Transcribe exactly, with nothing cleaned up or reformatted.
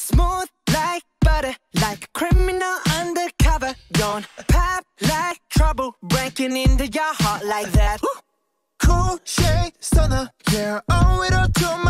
Smooth like butter, like a criminal undercover. Don't pop like trouble, breaking into your heart like that. Cool shade stunner, yeah, owe it all to my